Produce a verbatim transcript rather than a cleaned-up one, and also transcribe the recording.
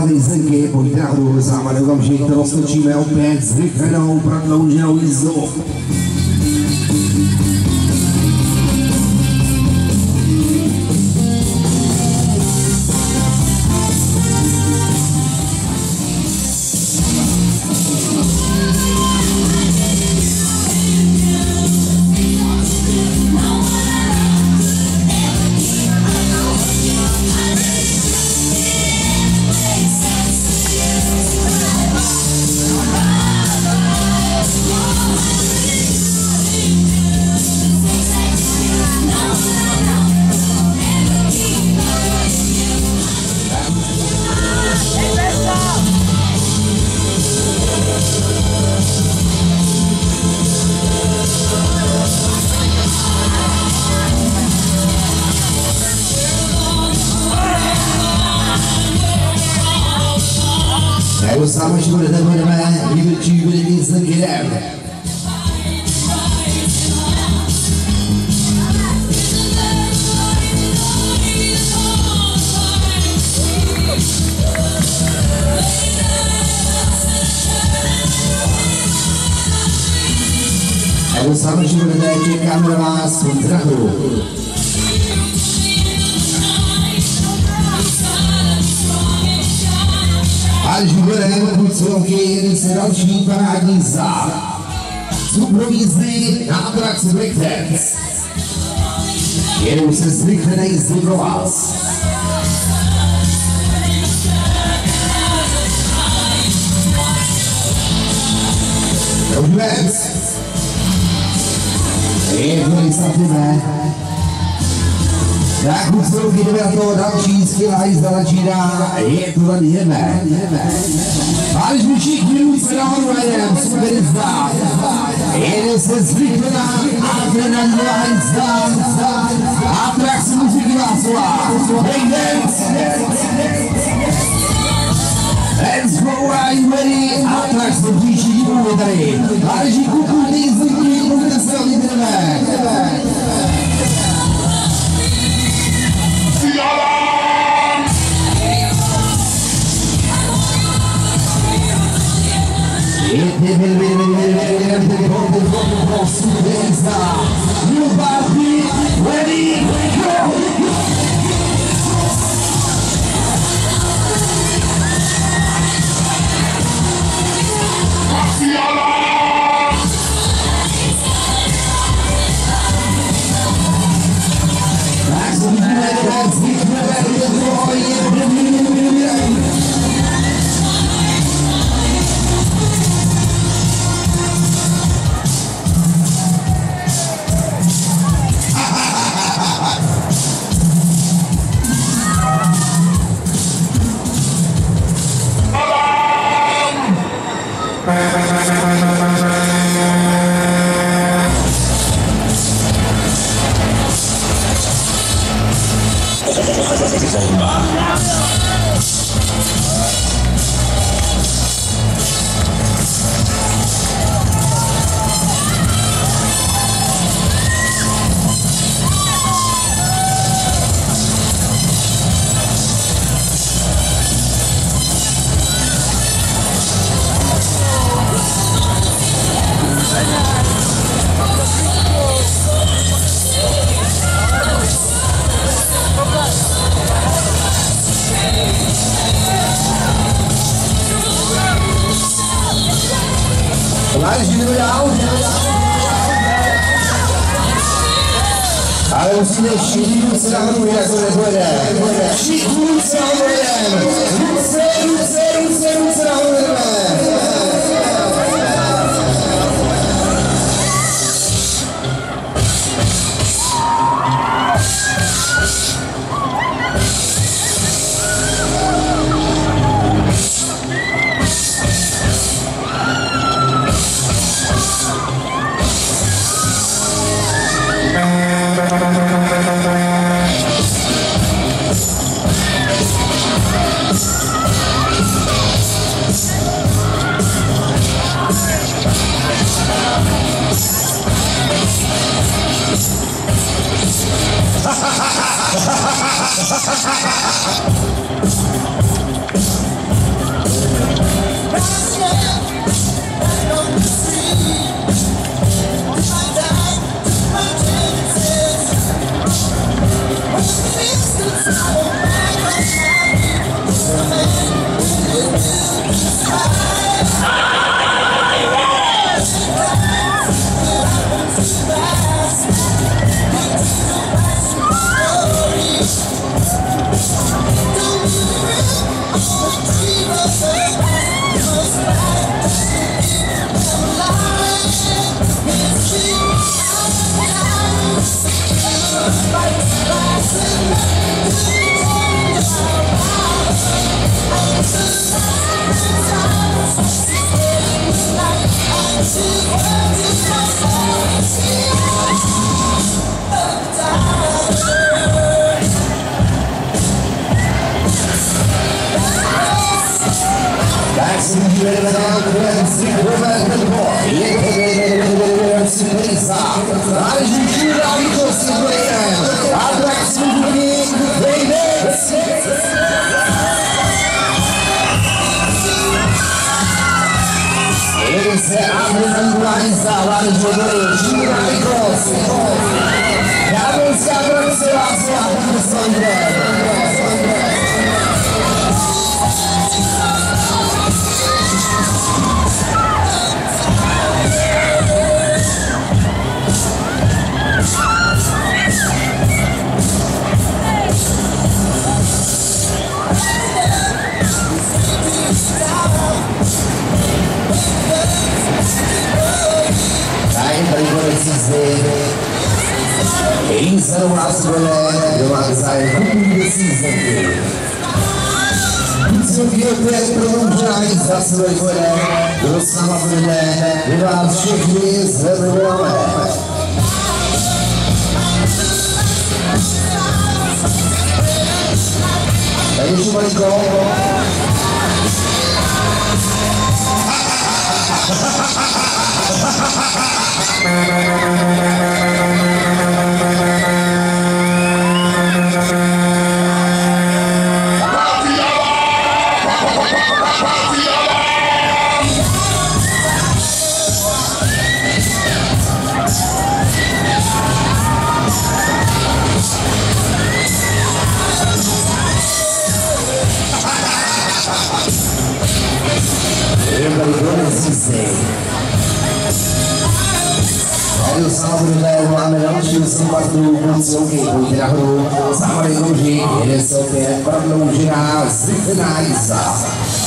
zahli zenky, pojďte nahoru, zámane okamžik, to roztočíme opět zrychlenou, prodlouženou jízdu. Dostáváme, že budete budeme největší budeme s Zenkyrem. Dostáváme, že budete čekat na vás v Drahu. Až budeme půjčovky, jeden se další parádní zál. Cukrový jízdy na atrakci Breakdance. Jedou se zrychlené jízdy pro vás. Dobře. Jedno jízdíme. Tak půjčovky jdeme na to další skvělá jízda začíná. Je to tady jdeme. A když my všichni ruce nahoru jedem, super jízda. Jede se zrychlená adrenalinová jízda. Atrakce muziky vás volá. Breakdance. Let's go, are you ready? Atrakce blíží dílu tady. A když kukují jízdy, můžete se odjídeme. Nobody ready, go! Ale musíme všichni ruce nahoru, jak to nepojede. Všichni ruce nahoru jedeme. Ruce, ruce, ruce, ruce nahoru jedeme. Samozřejmě, je se opět prodloužená synchronáza.